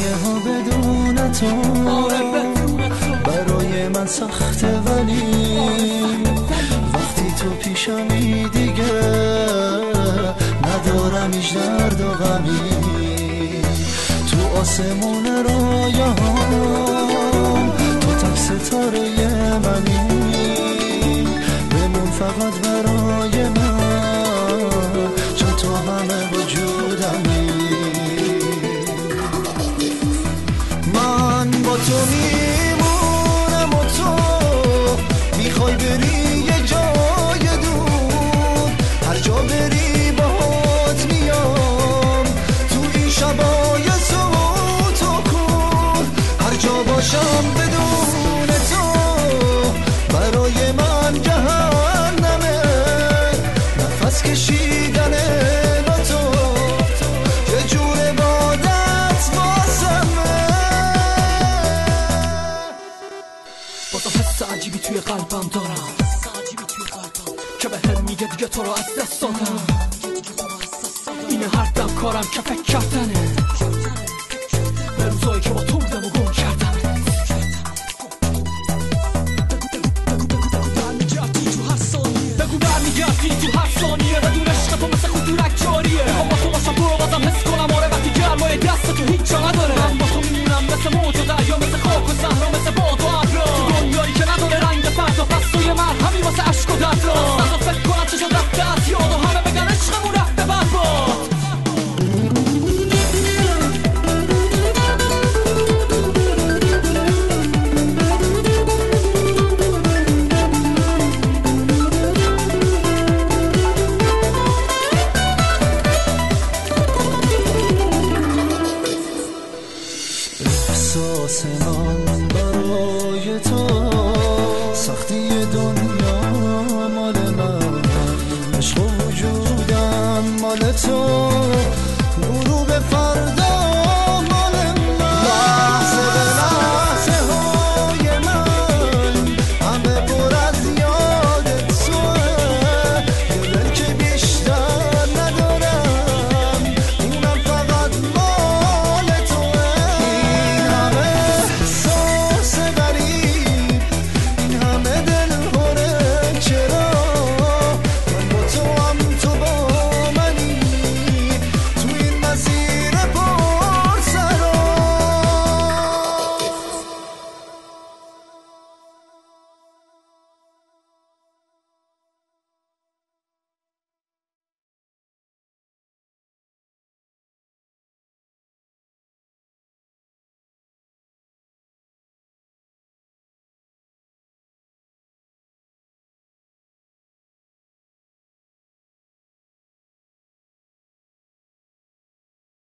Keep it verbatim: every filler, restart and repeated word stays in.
مایه ها بدون تو برای من سخته، ولی وقتی تو پیشمی دیگه ندارم هیچ درد و غمی. تو آسمون رایه‌هام تو تک ستاره منی، بمون فقط برای من، چون تو همه وجودمی. من با تو میمونم و تو میخوای بری یه جای دور، هر جا بری باهات میام تو این شبای سوت و کور. هر جا باشم بدون تو برای من جهنمه، نفس کشیدنه با تو یه جور عبادت واسمه. با تو حس عجیبی توی قلبم دارم که به هم میگه دیگه تو رو از دست دادم. اینه هر دم کارم که فکر کردنه به روزایی که با تو بودم و گم کردم. بگو برمیگردی تو هر ثانیه، بدون عشق تو مثل خودورک جاریه. میخوام با تو باشم تو رو بازم حس کنم، آره وقتی گرمای دست تو هیچ جا نداره. من با تو میمونم مثل موج و دریا، مثل خاک و صحرا، مثل باد و ابرا، تو دنیایی که نداره رنگ فردا. پس توی مرهمی واسه عشق و درد را نذار فکر کنم چه شد رفته از یاد و همه بگن عشقمون رفته برباد. احساس من برای تو سختی دنیا مال من، عشق و وجودم مال تو.